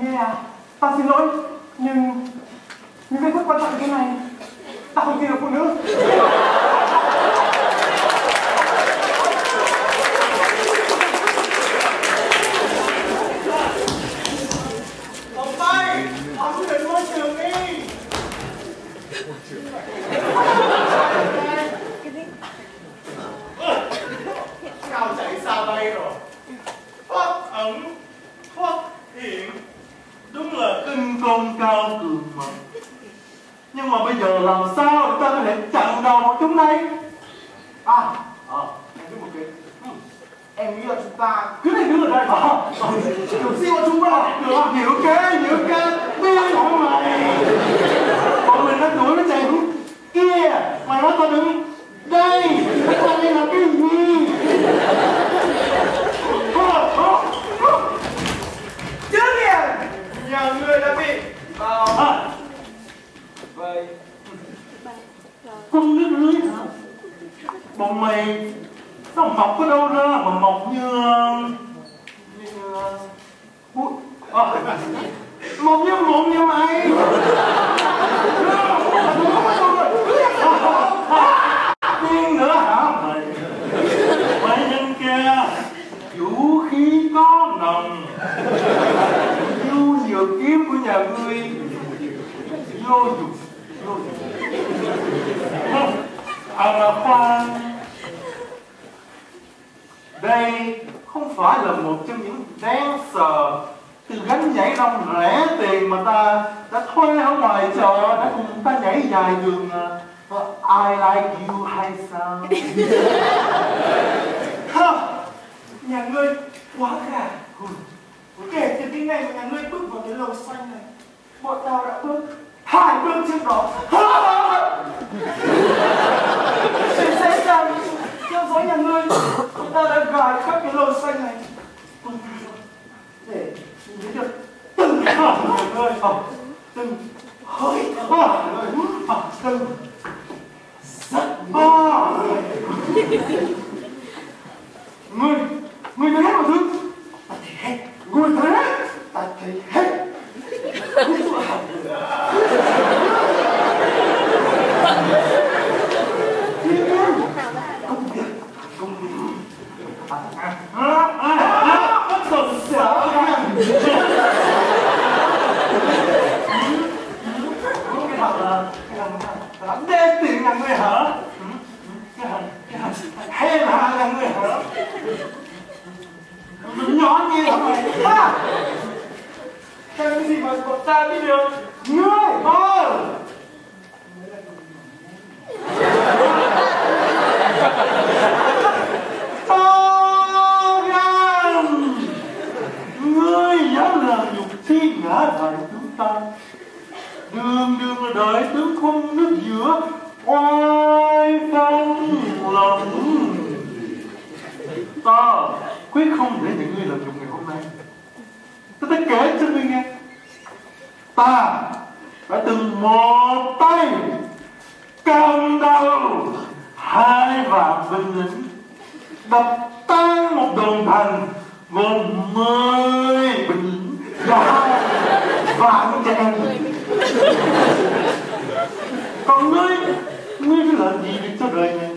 Nghe à, ta xin lỗi, nhưng việc rất quan trọng thế này, ta không tin được phụ nữ. Ông Bay, ông chuyển môi trường đi. Cao chạy xa bay rồi. Thoát ẩn, thoát hiện. Đúng là kinh công cao cường mà. Nhưng mà bây giờ làm sao để ta có thể chặn đầu bọn chúng đây? Em biết một cái. Em nghĩ là chúng ta cứ nên đứng ở đây mà. Kiểu gì bọn chúng qua được. Nhiều kế, điên hả mày? Bọn mình nó đuổi nó chạy hướng kia, mà nó còn đứng đây. Nó đây là cái gì? Chứ kìa, nhà ngươi đã bị vậy. Con nước lưới hả? Bọn mày sao mọc ở đâu ra mà mọc như mọc như mụn như mày. Điên nữa hả mày? Mày nhìn kìa, vũ khí có nòng, du nhược kiếm của nhà ngươi vô dụng. Mà khoan, đây không phải là một trong những dancer từ gánh nhảy rong rẻ tiền mà ta đã thuê ở ngoài chợ đã cùng ta nhảy dài đường I like you hay sao? Nhà ngươi quá gà. Kể từ cái ngày mà nhà ngươi bước vào cái lầu xanh này, bọn tao đã bước 2 bước trước đó. Chuyện sẽ rằng theo dõi nhà ngươi, bọn ta đã gài khắp cái lầu xanh này để nhìn thấy được từng cái hở của nhà ngươi, từng hơi thở, từng giấc mơ. Ngươi thấy hết mọi thứ. Ta thấy hết. Ngươi thấy hết. Ta thấy hết. Đê tiền nhà ngươi hả? Hay là nhà ngươi hả? Nhỏ như hả mày? Cái gì mà bọn ta biết được? Ngươi! Ngươi dám làm nhục thiên ngã đại tướng ta, đường là đại tướng không nước giữa oai phong lòng. Ta quyết không để những ngươi làm nhục ngày hôm nay. Ta đã kể cho ngươi nghe, ta đã từng một tay cầm đầu 2 vạn binh lính, đập tan một đồn thành gồm 10 binh lính và 2 vạn trẻ em. Còn ngươi đã làm gì được cho đời này?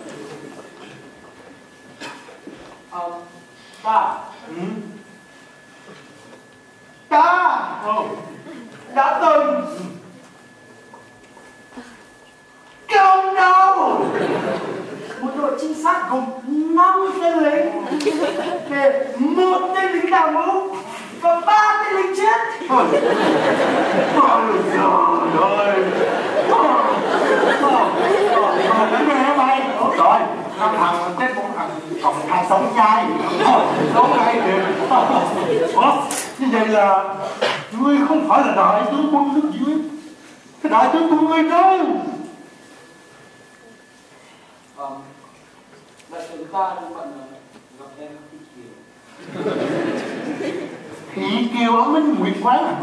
Ta đã từng cầm đầu một đội trinh sát gồm 5 tên lính để 1 tên lính đào ngũ và 3 tên lính chết. Ôi trời ơi! Đánh nghe mày! Rồi, 5 thằng chết 4 thằng, còn 2 sống nhai. Sống ngay kìa. Như vậy là ngươi không phải là đại tướng quân nước dưới. Cái đại tướng quân ngươi đâu? Đại tướng ta đang bận gặp em Thị Kiều. Thị Kiều ở Minh Nguyệt Quán hả?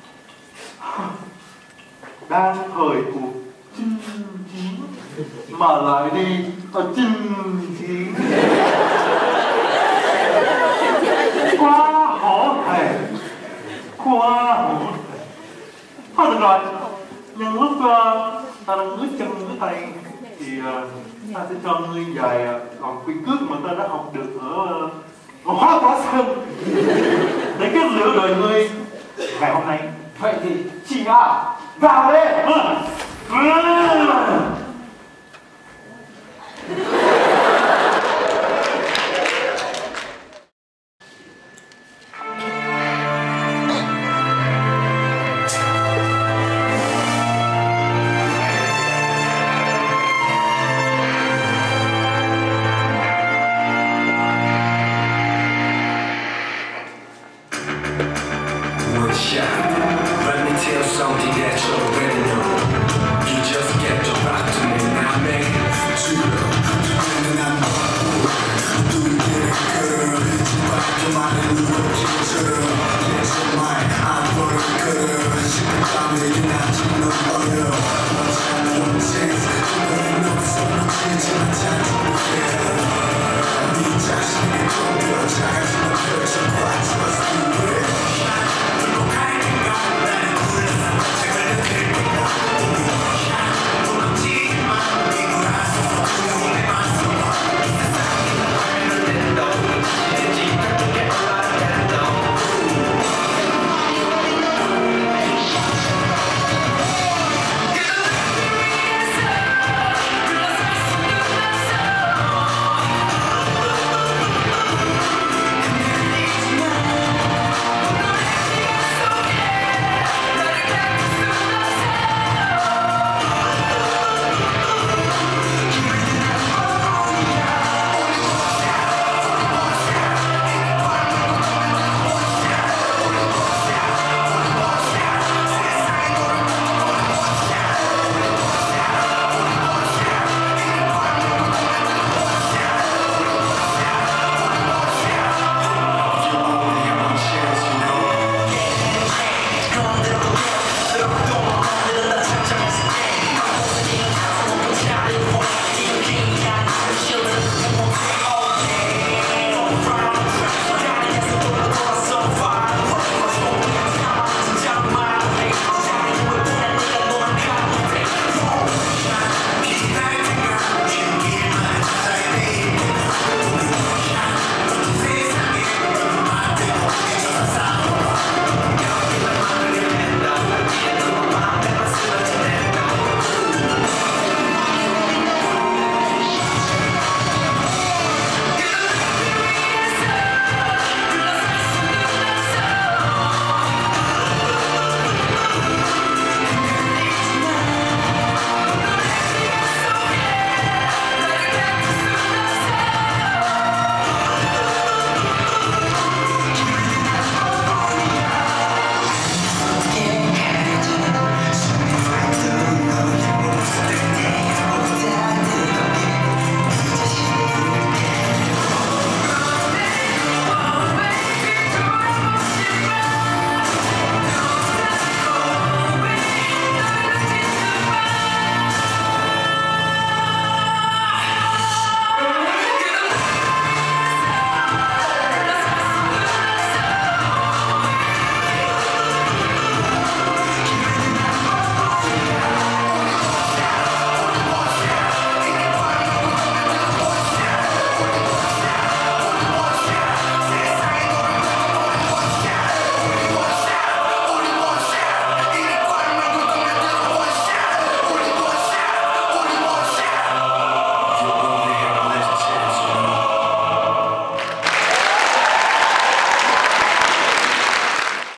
Đang thời cuộc chinh chiến mà lại đi chinh chiến. Quá hổ thẹn, quá cho ngươi vài lòng quy cước mà ta đã học được ở Hóa Quả Sơn để kết liễu đời ngươi ngày hôm nay. Vậy thì chị à, vào đây. Let me tell something that you already know. You just get to rock to me now, man.